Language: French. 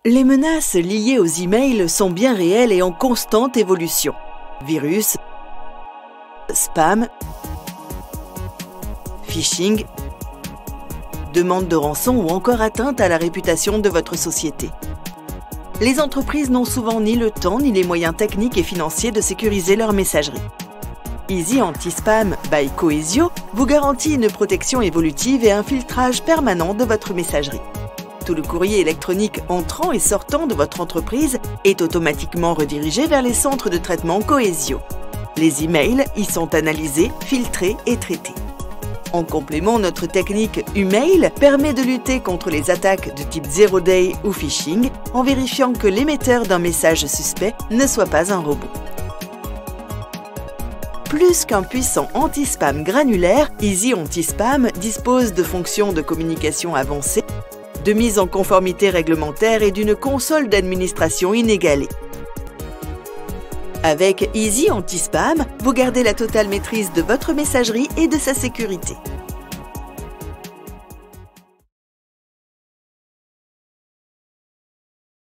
Les menaces liées aux emails sont bien réelles et en constante évolution. Virus, spam, phishing, demande de rançon ou encore atteinte à la réputation de votre société. Les entreprises n'ont souvent ni le temps ni les moyens techniques et financiers de sécuriser leur messagerie. Easy Anti-Spam by Cohesio vous garantit une protection évolutive et un filtrage permanent de votre messagerie. Tout le courrier électronique entrant et sortant de votre entreprise est automatiquement redirigé vers les centres de traitement Cohesio. Les emails y sont analysés, filtrés et traités. En complément, notre technique Umail permet de lutter contre les attaques de type Zero Day ou phishing en vérifiant que l'émetteur d'un message suspect ne soit pas un robot. Plus qu'un puissant anti-spam granulaire, Easy Anti-Spam dispose de fonctions de communication avancées, de mise en conformité réglementaire et d'une console d'administration inégalée. Avec Easy Anti-Spam, vous gardez la totale maîtrise de votre messagerie et de sa sécurité.